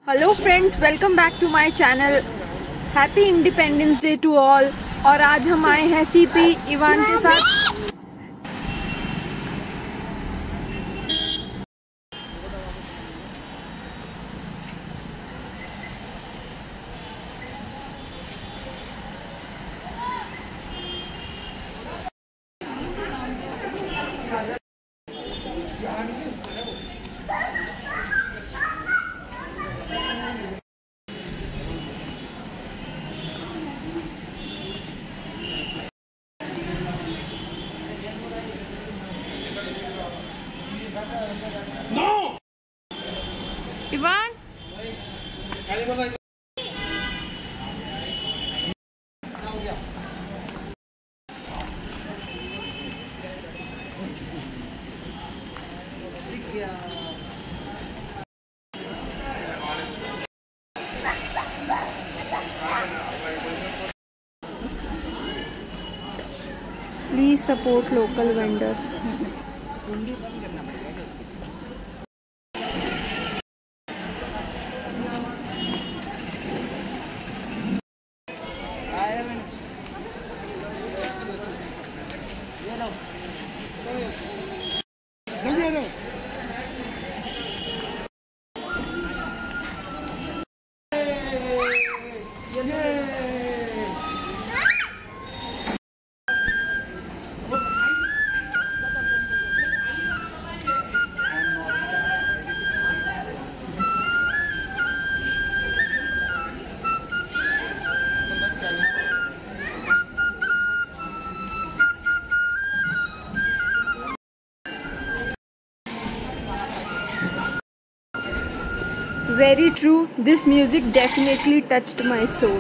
Hello friends, welcome back to my channel. Happy independence day to all. और आज हम आए हैं सीपी इवान के साथ। Ivan please support local vendors. Very true. This music definitely touched my soul.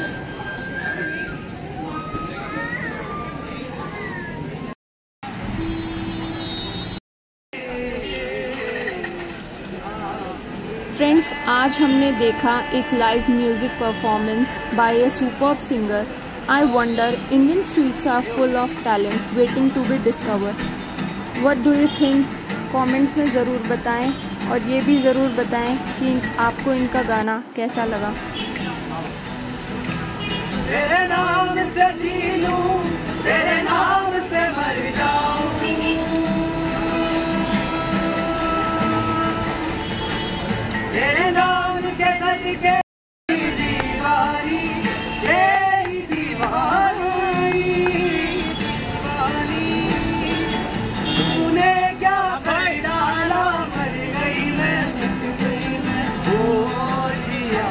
Friends, आज हमने देखा एक live music performance by a superb singer. I wonder Indian streets are full of talent waiting to be discover. What do you think? Comments में ज़रूर बताएं और ये भी ज़रूर बताएं कि आपको इनका गाना कैसा लगा। तेरे नाम से जी लूं, तेरे नाम से मर जाऊं, तेरे नाम से सदके दीवानी, तेरी दीवानी, दीवानी। तूने क्या कर डाला, मर गई मैं, मिट गई मैं, ओ जिया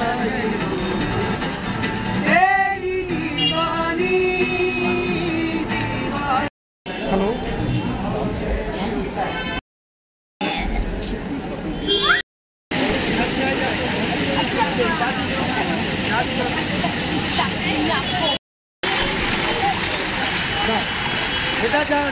तेरी दीवानी, दीवानी। हेलो बेटा जान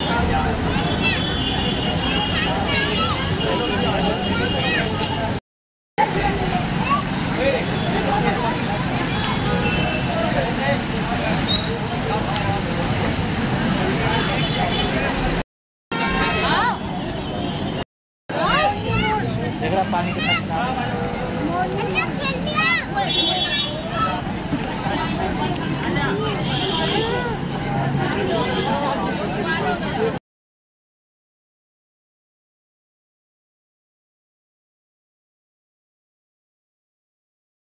पानी के साथ